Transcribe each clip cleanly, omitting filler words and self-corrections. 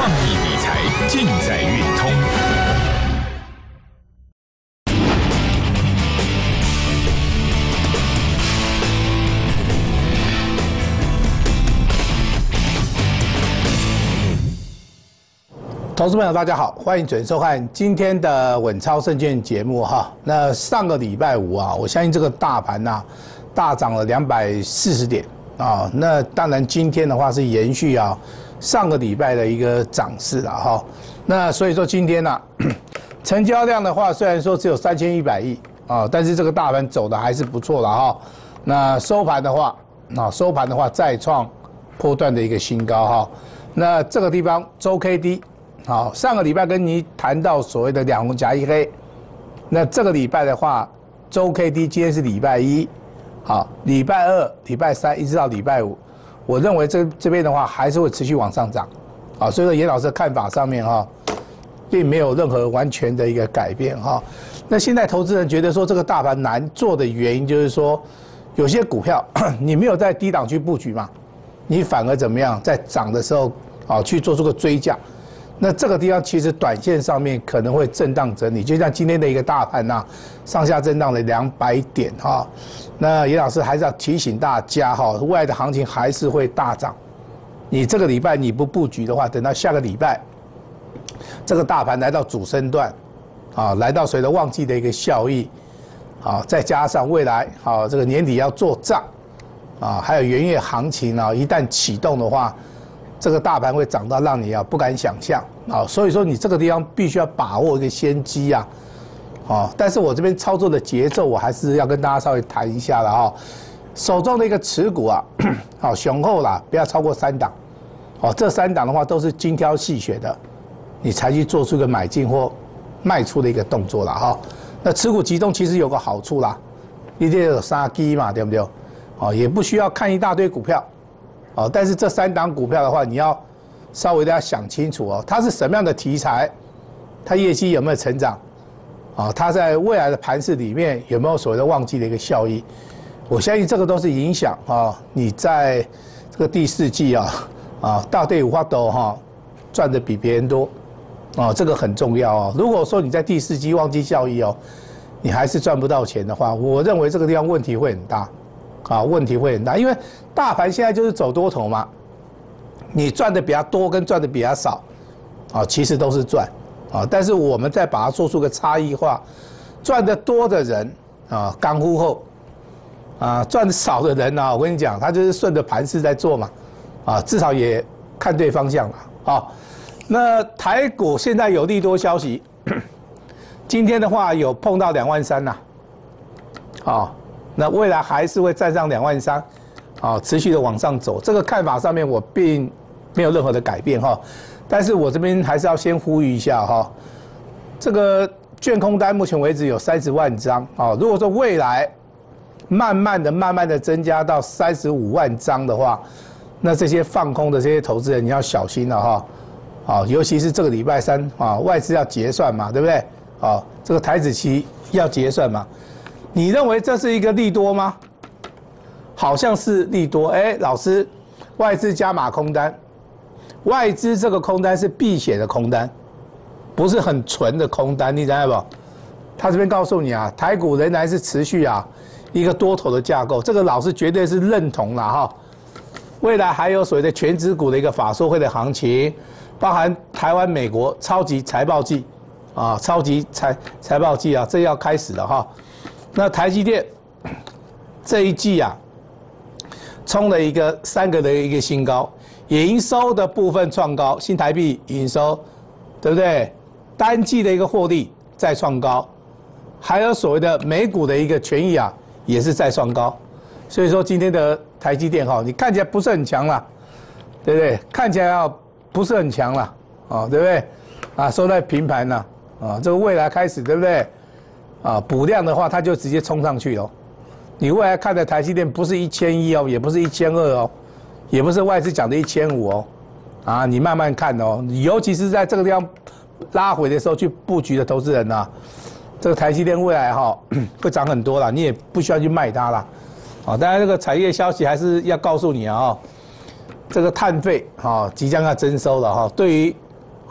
创意理财尽在运通。 投资朋友，大家好，欢迎准时收看今天的稳操胜券节目哈。那上个礼拜五啊，我相信这个大盘啊大涨了240点啊。那当然今天的话是延续啊上个礼拜的一个涨势了哈。那所以说今天呢、成交量的话虽然说只有3100亿啊，但是这个大盘走的还是不错了哈。那收盘的话再创波段的一个新高哈。那这个地方周 K D。好，上个礼拜跟你谈到所谓的2红夹1黑，那这个礼拜的话，周 K D 今天是礼拜1，好，礼拜2、礼拜3一直到礼拜5，我认为这边的话还是会持续往上涨，啊，所以说严老师的看法上面哈，并没有任何完全的一个改变哈。那现在投资人觉得说这个大盘难做的原因就是说，有些股票你没有在低档区布局嘛，你反而怎么样，在涨的时候啊去做出个追价。那这个地方其实短线上面可能会震荡整理，就像今天的一个大盘呐，上下震荡了200点哈。那严老师还是要提醒大家哈，未来的行情还是会大涨。你这个礼拜你不布局的话，等到下个礼拜，这个大盘来到主升段，啊，来到随着旺季的一个效益，啊，再加上未来啊这个年底要做账，啊，还有元月行情啊，一旦启动的话。这个大盘会涨到让你啊不敢想象啊，所以说你这个地方必须要把握一个先机啊，但是我这边操作的节奏我还是要跟大家稍微谈一下了哈，手中的一个持股啊，好雄厚啦，不要超过3档，这3档的话都是精挑细选的，你才去做出一个买进或卖出的一个动作了哈。那持股集中其实有个好处啦，一定有杀机嘛，对不对？也不需要看一大堆股票。但是这3档股票的话，你要稍微的要想清楚哦，它是什么样的题材，它业绩有没有成长，它在未来的盘势里面有没有所谓的旺季的一个效益，我相信这个都是影响你在这个第4季大队5花斗赚的比别人多，这个很重要哦。如果说你在第4季旺季效益你还是赚不到钱的话，我认为这个地方问题会很大。问题会很大，因为大盘现在就是走多头嘛，你赚的比较多跟赚的比较少，其实都是赚，但是我们再把它做出个差异化，赚得多的人刚忽后，赚得少的人我跟你讲，他就是顺着盘势在做嘛，至少也看对方向了那台股现在有利多消息，今天的话有碰到23000呐，那未来还是会站上23000，持续的往上走。这个看法上面我并没有任何的改变哈，但是我这边还是要先呼吁一下哈，这个券空单目前为止有30万张如果说未来慢慢的增加到35万张的话，那这些放空的这些投资人你要小心了哈，尤其是这个礼拜3外资要结算嘛，对不对？这个台指期要结算嘛。你认为这是一个利多吗？好像是利多。老师，外资加码空单，外资这个空单是避险的空单，不是很纯的空单，你知道不？他这边告诉你台股仍然是持续一个多头的架构，这个老师绝对是认同了哈。未来还有所谓的全指股的一个法说会的行情，包含台湾、美国超级财报季超级财报季这要开始了哈。那台积电这一季冲了3个的一个新高，营收的部分创高，新台币营收，对不对？单季的一个获利再创高，还有所谓的美股的一个权益也是再创高，所以说今天的台积电你看起来不是很强了，对不对？看起来不是很强了对不对？收在平盘了这个未来开始对不对？补量的话，它就直接冲上去了。你未来看的台积电不是1100也不是1200也不是外资讲的1500你慢慢看尤其是在这个地方拉回的时候去布局的投资人这个台积电未来会涨很多啦，你也不需要去卖它啦。当然这个产业消息还是要告诉你这个碳费即将要征收了对于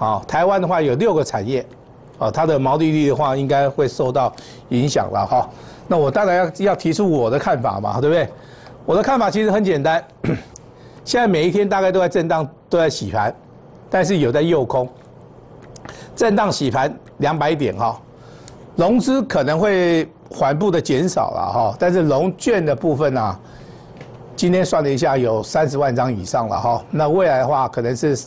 好，台湾的话有6个产业，它的毛利率的话应该会受到影响了哈。那我当然要提出我的看法嘛，对不对？我的看法其实很简单，现在每一天大概都在震荡，都在洗盘，但是有在诱空，震荡洗盘200点哈，融资可能会缓步的减少了哈，但是融券的部分啊，今天算了一下有30万张以上了哈，那未来的话可能是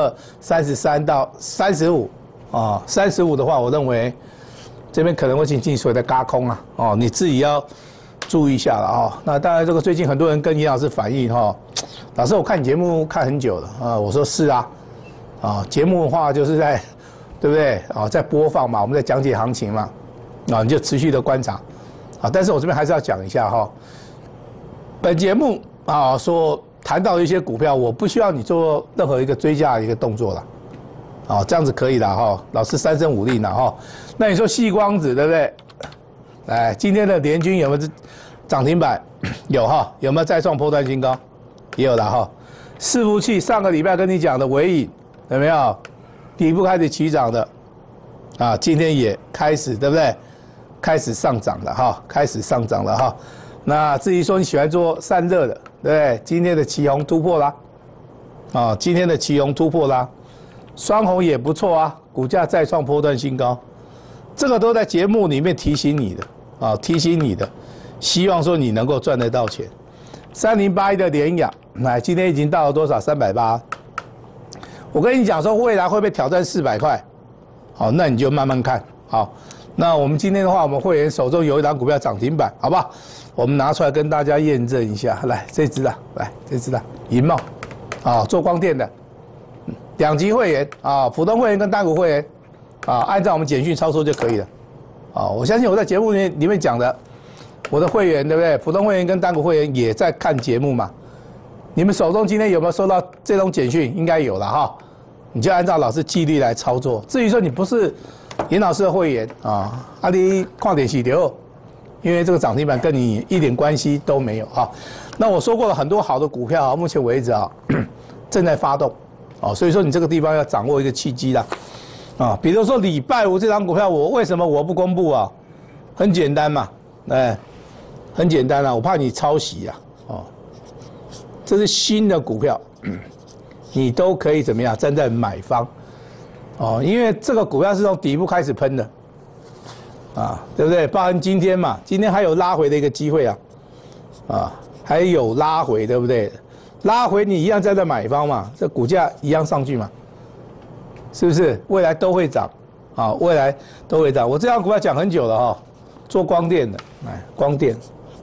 32、33到35啊，35的话，我认为这边可能会进行所谓的轧空啊，哦，你自己要注意一下了哈。那当然，这个最近很多人跟严老师反映哈，老师我看你节目看很久了啊，我说是啊，啊，节目的话就是在，对不对啊，在播放嘛，我们在讲解行情嘛，啊，你就持续的观察，啊，但是我这边还是要讲一下哈，本节目啊所谈到的一些股票，我不需要你做任何一个追加的一个动作了，啊，这样子可以了哈，老师3声5令了哈。那你说矽光子对不对？来，今天的联军有没有涨停板？有哈，有没有再创波段新高？也有了哈。伺服器上个礼拜跟你讲的微影有没有？底部开始起涨的，啊，今天也开始对不对？开始上涨了哈，开始上涨了哈。那至于说你喜欢做散热的，对不对？今天的旗宏突破啦，啊，今天的旗宏突破啦，双红也不错啊，股价再创波段新高，这个都在节目里面提醒你的啊，提醒你的，希望说你能够赚得到钱。3081的联亚，来，今天已经到了多少？380。我跟你讲说，未来会不会挑战400块？好，那你就慢慢看。好，那我们今天的话，我们会员手中有一档股票涨停板，好不好？我们拿出来跟大家验证一下。来，这只的，来，这只的银茂，啊，做光电的，2级会员啊，普通会员跟单股会员啊，按照我们简讯操作就可以了。啊，我相信我在节目里面讲的，我的会员对不对？普通会员跟单股会员也在看节目嘛。你们手中今天有没有收到这种简讯？应该有了哈。你就按照老师纪律来操作。至于说你不是严老师的会员啊，你看点洗流，因为这个涨停板跟你一点关系都没有哈。那我说过了很多好的股票啊，目前为止啊正在发动啊，所以说你这个地方要掌握一个契机啦啊。比如说礼拜五这张股票，为什么我不公布啊？很简单嘛，哎，很简单啊，我怕你抄袭啊，哦，这是新的股票。你都可以怎么样站在买方，哦，因为这个股票是从底部开始喷的，啊，对不对？包含今天嘛，今天还有拉回的一个机会啊，啊，还有拉回，对不对？拉回你一样站在买方嘛，这股价一样上去嘛，是不是？未来都会涨，啊，未来都会涨。我这张股票讲很久了哈，做光电的，来，光电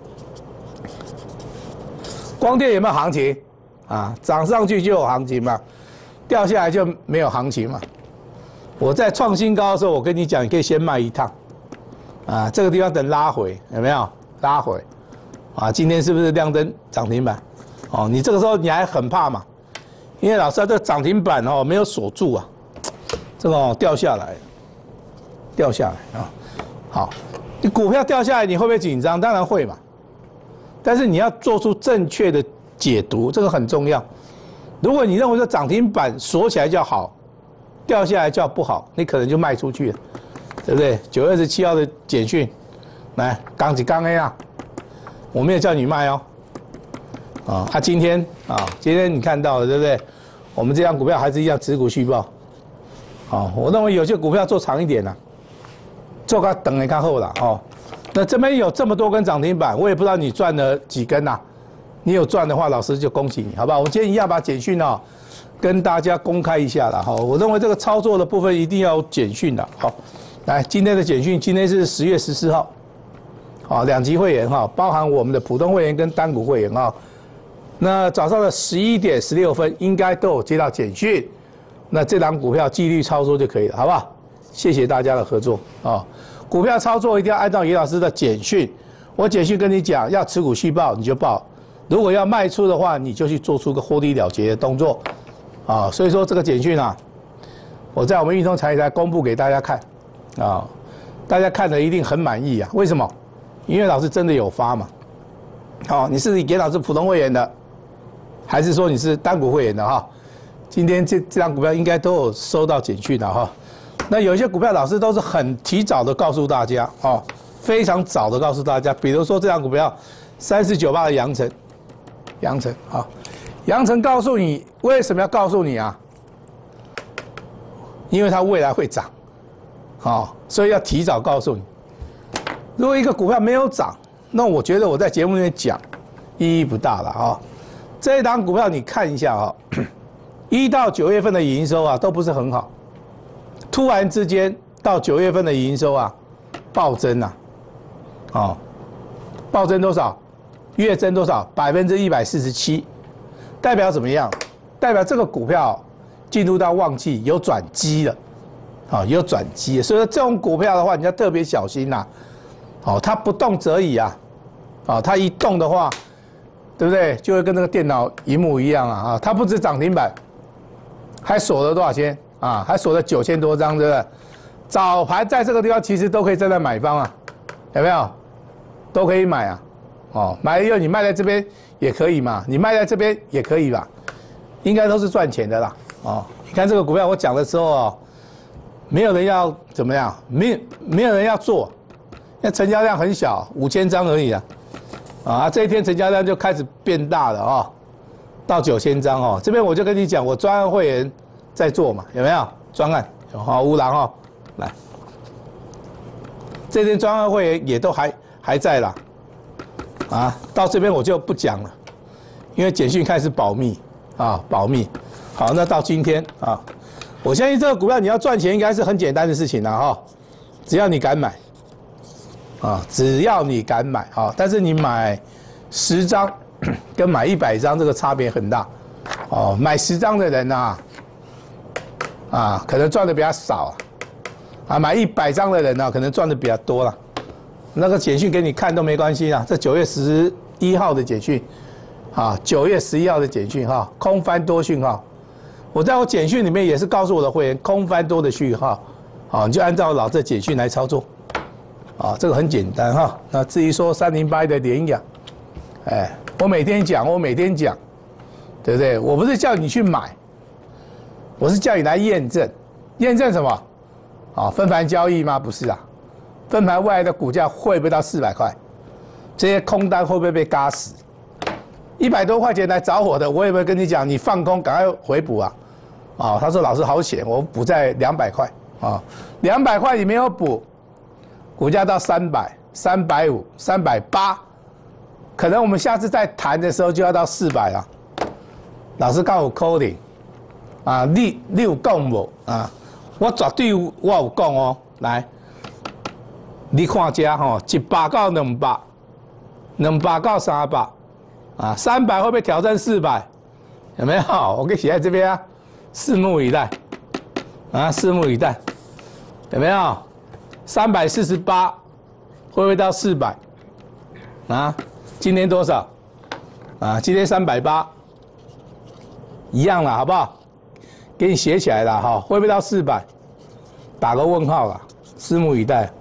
有没有行情？啊，涨上去就有行情嘛，掉下来就没有行情嘛。我在创新高的时候，我跟你讲，你可以先卖一趟，啊，这个地方等拉回，有没有？拉回，啊，今天是不是亮灯涨停板？哦，你这个时候你还很怕嘛？因为老师这个涨停板哦没有锁住啊，这个哦掉下来啊。好，你股票掉下来，你会不会紧张？当然会嘛。但是你要做出正确的解读，这个很重要。如果你认为说涨停板锁起来叫好，掉下来叫不好，你可能就卖出去了，对不对？9月27号的简讯，来，刚起刚 A 啊，我没有叫你卖哦。啊，今天你看到了，对不对？我们这张股票还是一样持股续报。啊，我认为有些股票做长一点啦，做个等一看后了哦。那这边有这么多根涨停板，我也不知道你赚了几根呐。你有赚的话，老师就恭喜你，好不好？我今天一样把简讯哦跟大家公开一下了哈。我认为这个操作的部分一定要有简讯的。好，来今天的简讯，今天是10月14号，好，2级会员哈，包含我们的普通会员跟单股会员哈。那早上的11点16分应该都有接到简讯，那这档股票纪律操作就可以了，好不好？谢谢大家的合作啊。股票操作一定要按照严老师的简讯，我简讯跟你讲，要持股续报你就报，如果要卖出的话，你就去做出个获利了结的动作，啊，所以说这个简讯啊，我在我们运通产业台公布给大家看，啊，大家看的一定很满意啊，为什么？因为老师真的有发嘛，好，你是给老师普通会员的，还是说你是单股会员的哈？ 今天这张股票应该都有收到简讯了哈。那有一些股票老师都是很提早的告诉大家哦，非常早的告诉大家，比如说这张股票3498的阳城啊，阳城告诉你为什么要告诉你啊？因为它未来会涨，好，所以要提早告诉你。如果一个股票没有涨，那我觉得我在节目里面讲意义不大了啊。这一档股票你看一下啊，1到9月份的营收啊都不是很好，突然之间到9月份的营收啊暴增啊，哦，暴增多少？月增多少？147%，代表怎么样？代表这个股票进入到旺季有转机了，啊，有转机了。所以说这种股票的话，你要特别小心呐。哦，它不动则已啊，啊，它一动的话，对不对？就会跟那个电脑萤幕一样啊，它不止涨停板，还锁了多少钱啊？还锁了9000多张，对不对？早盘在这个地方其实都可以站在买方啊，有没有？都可以买啊，哦，买了以后你卖在这边也可以嘛，你卖在这边也可以吧，应该都是赚钱的啦，哦，你看这个股票我讲的时候哦，没有人要怎么样，没有人要做。那成交量很小，5000张而已啊，啊，这一天成交量就开始变大了哦，到9000张哦。这边我就跟你讲，我专案会员在做嘛，有没有？专案有哈，乌狼哦，来，这边专案会员也都还在啦，啊，到这边我就不讲了，因为简讯开始保密啊，保密。好，那到今天啊，我相信这个股票你要赚钱应该是很简单的事情啦哈，只要你敢买。啊，只要你敢买啊，但是你买10张跟买100张这个差别很大，哦，买10张的人呐，啊，可能赚的比较少啊，买100张的人呢，可能赚的比较多了。那个简讯给你看都没关系啦，这9月11号的简讯，啊，9月11号的简讯哈，空翻多讯号，我在我简讯里面也是告诉我的会员空翻多的讯号，好，你就按照老这简讯来操作。啊，这个很简单哈。那至于说3081的联阳，哎，我每天讲，对不对？我不是叫你去买，我是叫你来验证，验证什么？啊，分盘交易吗？不是啊，分盘未来的股价会不会到400块？这些空单会不会被嘎死？100多块钱来找我的，我也会跟你讲，你放空赶快回补啊！啊，他说老师好险，我补在200块啊，200块你没有补。股价到300、350、380，可能我们下次再谈的时候就要到400了。老师告我扣零，啊，你有讲无啊？我绝对我有讲哦。来，你看这吼，100到200，200到300，啊，300会不会挑战400？有没有？我给写在这边啊，拭目以待，啊，拭目以待，有没有？348会不会到400？啊，今天多少？啊，今天380，一样了，好不好？给你写起来了哈，会不会到400？打个问号了，拭目以待。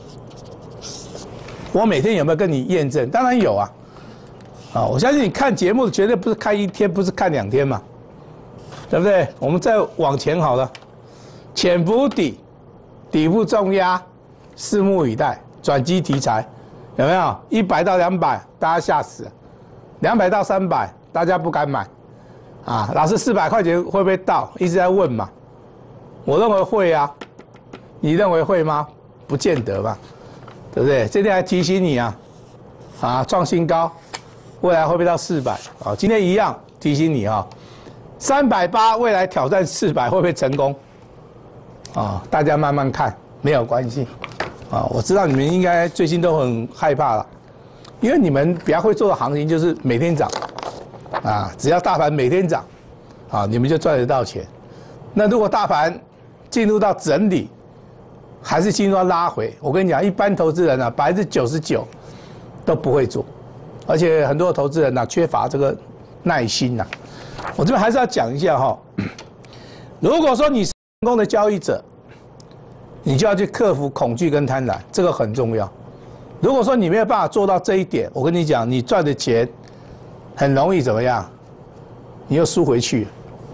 我每天有没有跟你验证？当然有啊。啊，我相信你看节目绝对不是看1天，不是看2天嘛，对不对？我们再往前好了，潜伏底，底部重压。拭目以待，转机题材有没有？100到200，大家吓死了；200到300，大家不敢买。啊，老师400块钱会不会到？一直在问嘛。我认为会啊，你认为会吗？不见得吧，对不对？这天还提醒你啊，啊，创新高，未来会不会到400？啊，今天一样提醒你啊，380未来挑战400会不会成功？啊，大家慢慢看，没有关系。啊，我知道你们应该最近都很害怕了，因为你们比较会做的行情就是每天涨，啊，只要大盘每天涨，啊，你们就赚得到钱。那如果大盘进入到整理，还是进入到拉回，我跟你讲，一般投资人啊，99%都不会做，而且很多投资人呢缺乏这个耐心呐。我这边还是要讲一下哈，如果说你是成功的交易者。你就要去克服恐惧跟贪婪，这个很重要。如果说你没有办法做到这一点，我跟你讲，你赚的钱很容易怎么样？你又输回去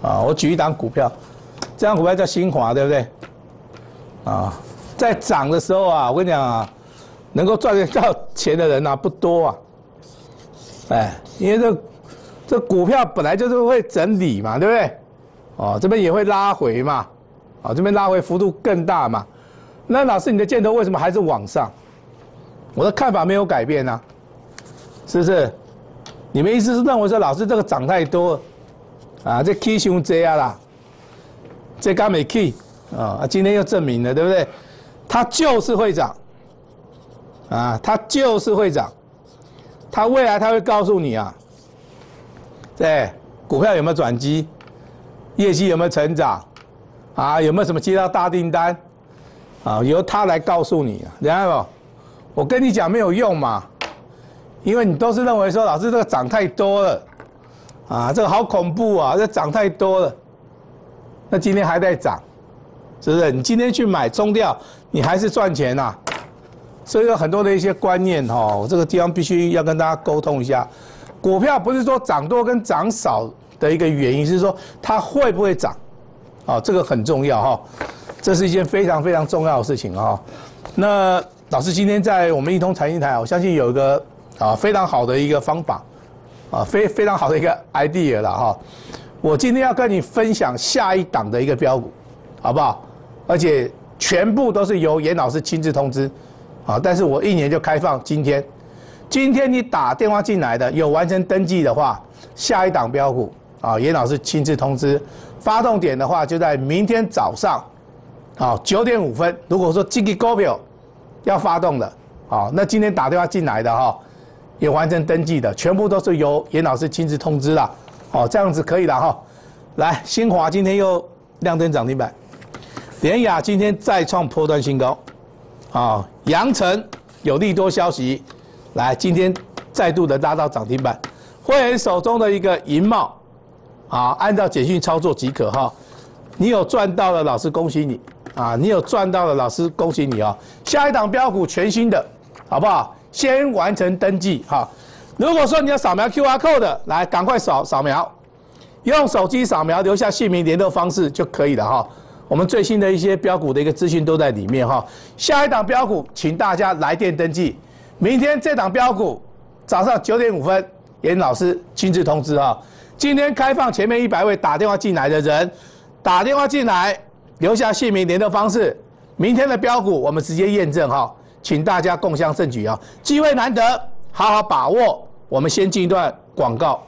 啊，我举一档股票，这档股票叫新华，对不对？啊，在涨的时候啊，我跟你讲啊，能够赚得到钱的人啊不多啊。哎，因为这股票本来就是会整理嘛，对不对？哦，这边也会拉回嘛，啊，这边拉回幅度更大嘛。那老师，你的箭头为什么还是往上？我的看法没有改变啊，是不是？你们意思是认为说老师这个涨太多了，啊，这 K 熊这样啦，这刚没 K 啊，今天又证明了，对不对？它就是会涨，啊，它就是会涨，它未来它会告诉你啊，对，股票有没有转机，业绩有没有成长，啊，有没有什么接到大订单，啊，由它来告诉你啊，然后我跟你讲没有用嘛。因为你都是认为说老师这个涨太多了，啊，这个好恐怖啊，这涨太多了。那今天还在涨，是不是？你今天去买冲掉，你还是赚钱呐。所以有很多的一些观念哈，这个地方必须要跟大家沟通一下。股票不是说涨多跟涨少的一个原因，是说它会不会涨，啊，这个很重要哈。这是一件非常非常重要的事情啊。那老师今天在我们一通财经台，我相信有一个。啊，非常好的一个方法，啊，非常好的一个 idea 了哈。我今天要跟你分享下一档的一个标股，好不好？而且全部都是由严老师亲自通知，啊，但是我1年就开放今天你打电话进来的有完成登记的话，下一档标股啊，严老师亲自通知，发动点的话就在明天早上，啊9点5分。如果说这个股票要发动的，好，那今天打电话进来的哈。也完成登记的，全部都是由严老师亲自通知啦。哦，这样子可以了哈。来，新华今天又亮灯涨停板，联亚今天再创波段新高，啊，阳城有利多消息，来今天再度的拉到涨停板。会员手中的一个银茂，啊，按照简讯操作即可哈。你有赚到了，老师恭喜你啊！你有赚到了，老师恭喜你啊！下一档标股全新的，好不好？先完成登记哈。如果说你要扫描 QR code 的，来赶快扫描，用手机扫描，留下姓名、联络方式就可以了哈。我们最新的一些标股的一个资讯都在里面哈。下一档标股，请大家来电登记。明天这档标股早上9点5分，严老师亲自通知哈。今天开放前面100位打电话进来的人，打电话进来留下姓名、联络方式，明天的标股我们直接验证哈。请大家共襄盛举啊！机会难得，好好把握。我们先进一段广告。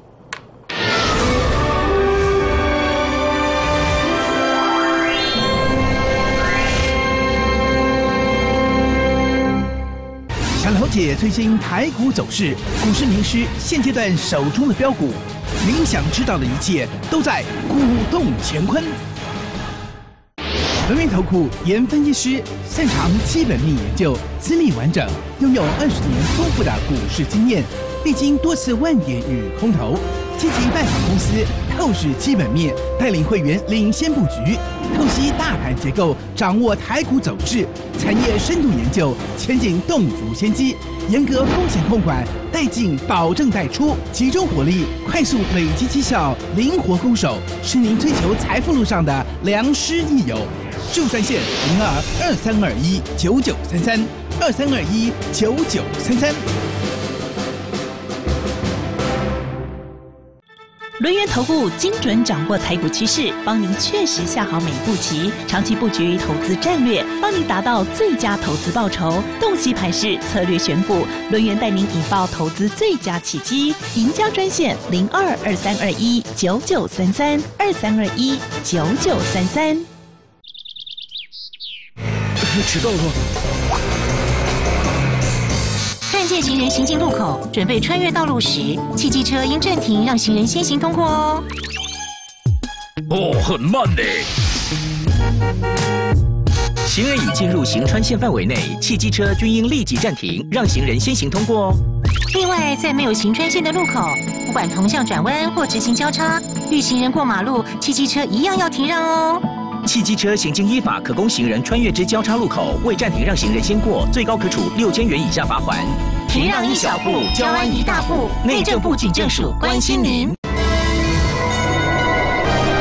想了解最新台股走势，股市名师现阶段手中的标股，您想知道的一切都在股动乾坤。轮源投顾严分析师擅长基本面研究，资历完整，拥有20年丰富的股市经验，历经多次万点与空头，积极拜访公司，透视基本面，带领会员领先布局，透析大盘结构，掌握台股走势，产业深度研究，前景洞烛先机，严格风险控管，带进保证带出，集中火力，快速累积绩效，灵活攻守，是您追求财富路上的良师益友。就专线02-2321-9933，2321-9933。 轮源投顾精准掌握台股趋势，帮您确实下好每一步棋，长期布局投资战略，帮您达到最佳投资报酬。洞悉盘势，策略选股，轮源带您引爆投资最佳契机。赢家专线02-2321-9933，2321-9933。 迟到了。 看见行人行进路口，准备穿越道路时，汽机车应暂停，让行人先行通过哦。 哦，很慢呢。行人已进入行穿线范围内，汽机车均应立即暂停，让行人先行通过哦。 另外，在没有行穿线的路口，不管同向转弯或直行交叉，遇行人过马路，汽机车一样要停让哦。 汽机车行经依法可供行人穿越之交叉路口，未暂停让行人先过，最高可处6000元以下罚锾。 停让一小步，交安一大步。内政部警政署关心您。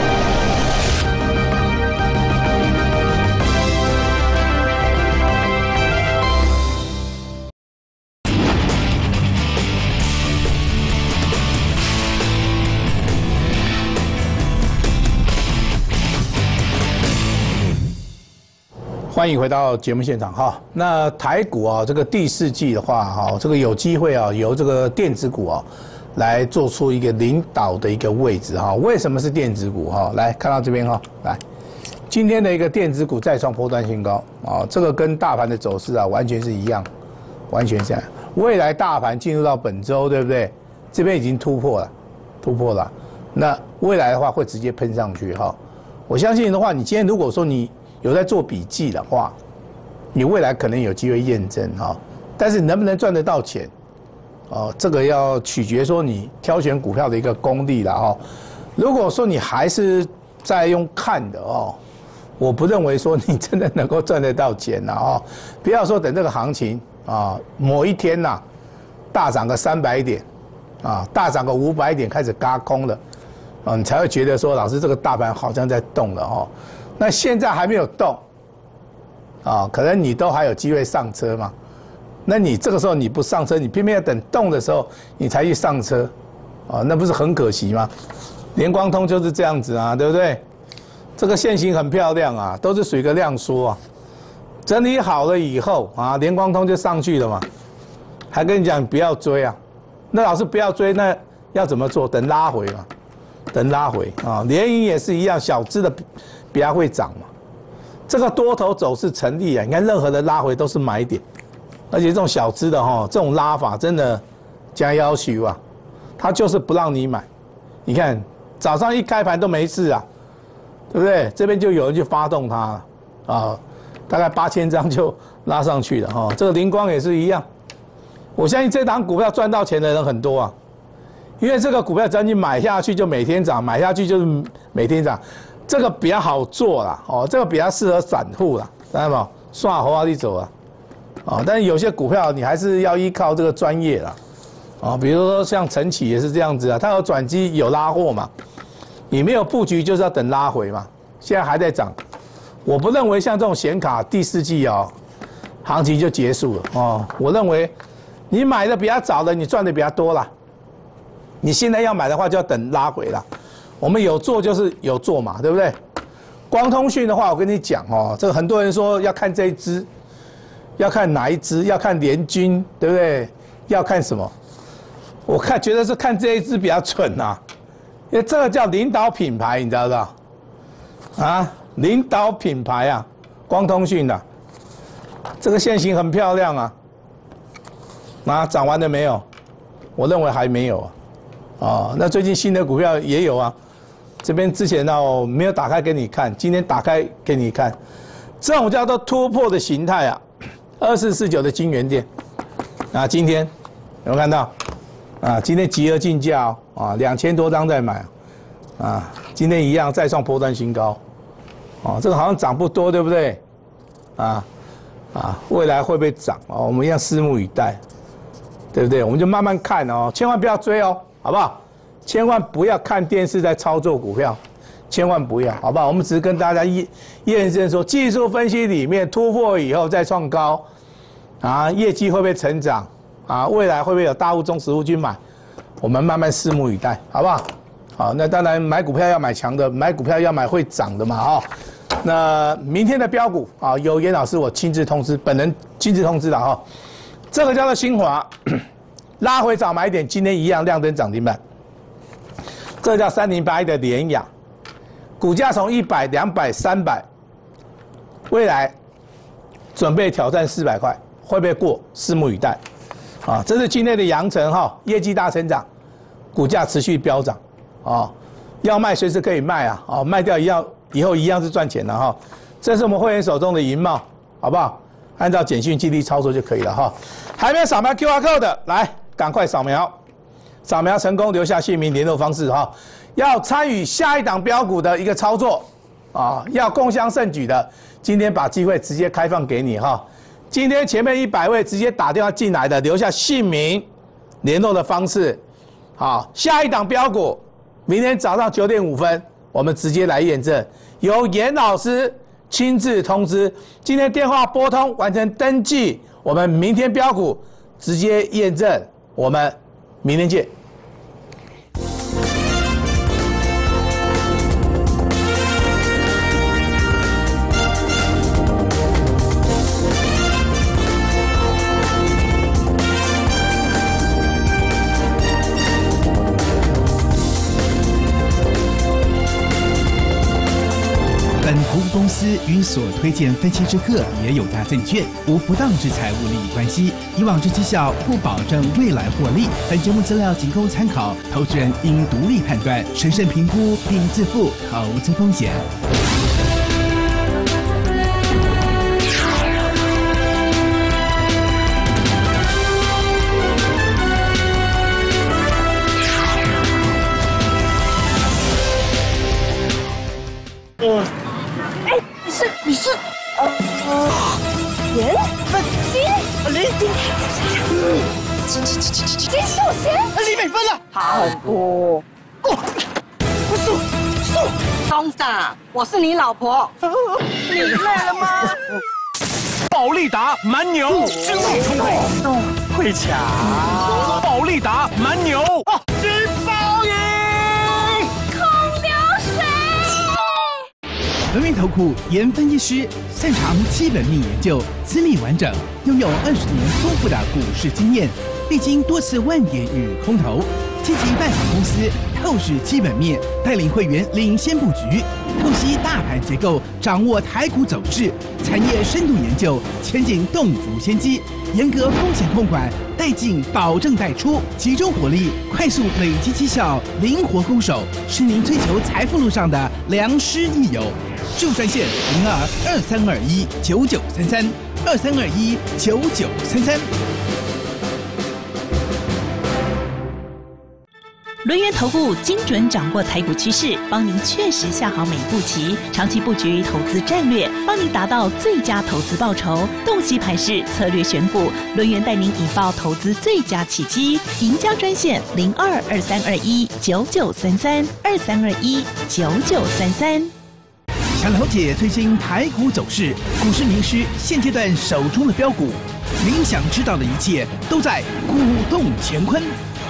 欢迎回到节目现场哈。那台股啊，这个第四季的话哈，这个有机会啊，由这个电子股啊来做出一个领导的一个位置哈。为什么是电子股哈？来看到这边哈，来，今天的一个电子股再创波段新高啊，这个跟大盘的走势啊完全是一样，完全是这样。未来大盘进入到本周，对不对？这边已经突破了，那未来的话会直接喷上去哈。我相信的话，你今天如果说你有在做笔记的话，你未来可能有机会验证哈，但是能不能赚得到钱，哦，这个要取决说你挑选股票的一个功力了哦。如果说你还是在用看的哦，我不认为说你真的能够赚得到钱了哦。不要说等这个行情啊，某一天呐，大涨个300点，啊，大涨个500点开始軋空了，啊，你才会觉得说老师这个大盘好像在动了哦。那现在还没有动，啊，可能你都还有机会上车嘛。那你这个时候你不上车，你偏偏要等动的时候你才去上车，啊，那不是很可惜吗？联光通就是这样子啊，对不对？这个线型很漂亮啊，都是属于一个量缩啊。整理好了以后啊，联光通就上去了嘛。还跟你讲不要追啊，那老师不要追，那要怎么做？等拉回嘛，等拉回啊。联营也是一样，小只的比较会涨嘛。这个多头走势成立啊，你看任何的拉回都是买点，而且这种小只的哈，这种拉法真的加要求啊，它就是不让你买。你看早上一开盘都没事啊，对不对？这边就有人去发动它了啊，大概8000张就拉上去了哈。这个灵光也是一样，我相信这档股票赚到钱的人很多啊，因为这个股票只要你买下去就每天涨，买下去就是每天涨。这个比较好做啦，哦，这个比较适合散户啦，知道吗？刷活力走啊，哦，但是有些股票你还是要依靠这个专业啦，哦，比如说像晨起也是这样子啊，它有转机有拉货嘛，你没有布局就是要等拉回嘛，现在还在涨，我不认为像这种显卡第四季哦，行情就结束了哦，我认为你买的比较早的，你赚的比较多啦，你现在要买的话就要等拉回啦。我们有做就是有做嘛，对不对？光通讯的话，我跟你讲哦，这个很多人说要看这一支，要看哪一支？要看联军，对不对？要看什么？我觉得是看这一支比较准呐，因为这个叫领导品牌，你知道不知道？啊，领导品牌啊，光通讯的，这个线型很漂亮啊。啊，涨完了没有？我认为还没有啊。哦，那最近新的股票也有啊。这边之前呢，我没有打开给你看，今天打开给你看，这种叫做突破的形态啊，2449的金元店，啊，今天有没有看到？啊，今天集合竞价哦，啊，2000多张在买，啊，今天一样再创波段新高，哦，这个好像涨不多，对不对？啊，未来会不会涨？哦，我们一样拭目以待，对不对？我们就慢慢看哦，千万不要追哦，好不好？千万不要看电视在操作股票，千万不要，好不好？我们只是跟大家验证说，技术分析里面突破以后再创高，啊，业绩会不会成长？啊，未来会不会有大户、中实户去买？我们慢慢拭目以待，好不好？好，那当然买股票要买强的，买股票要买会涨的嘛，哦。那明天的标股啊，由严老师我亲自通知，本人亲自通知的哈。这个叫做新华，拉回早买点，今天一样亮灯涨停板。这叫3081的联亚，股价从100、200、300，未来准备挑战400块，会不会过？拭目以待。啊，这是今天的阳晨哈，业绩大成长，股价持续飙涨，啊，要卖随时可以卖啊，啊，卖掉以后一样是赚钱的哈。这是我们会员手中的银茂，好不好？按照简讯激励操作就可以了哈。还没有扫描 QR code 的，来赶快扫描。扫描成功，留下姓名、联络方式哈。要参与下一档标股的一个操作啊，要共襄盛举的，今天把机会直接开放给你哈。今天前面100位直接打电话进来的，留下姓名、联络的方式。好，下一档标股，明天早上9点5分，我们直接来验证，由严老师亲自通知。今天电话拨通，完成登记，我们明天标股直接验证，我们明天见。 本投顾公司与所推荐分析之个别有价证券无不当之财务利益关系，以往之绩效不保证未来获利。本节目资料仅供参考，投资人应独立判断、审慎评估并自负投资风险。 你是颜粉金李金秀贤李美芬了， 差很多。松子，我是你老婆，你累了吗？ 保利达蛮牛，精力充沛，会抢。保利达蛮牛，金包赢。 轮源投顾研分析师，擅长基本面研究，资历完整，拥有20年丰富的股市经验，历经多次万点与空头，积极拜访公司，透视基本面，带领会员领先布局，透析大盘结构，掌握台股走势，产业深度研究，前景洞烛先机，严格风险控管，带进保证带出，集中火力，快速累积绩效，灵活攻守，是您追求财富路上的良师益友。就专线02-2321-9933，2321-9933。 轮源投顾精准掌握台股趋势，帮您确实下好每步棋，长期布局投资战略，帮您达到最佳投资报酬。洞悉盘势，策略选股，轮源带您引爆投资最佳契机。赢家专线02-2321-9933，2321-9933。 想了解最新台股走势，股市名师现阶段手中的标股，您想知道的一切都在股动乾坤。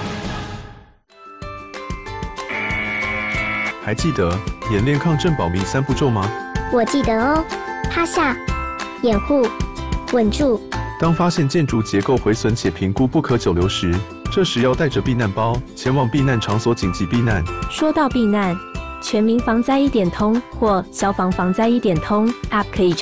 还记得演练抗震保密3步骤吗？ 我记得哦，趴下、掩护、稳住。 当发现建筑结构毁损且评估不可久留时，这时要带着避难包前往避难场所紧急避难。 说到避难，全民防灾1点通或消防防灾1点通 App 可以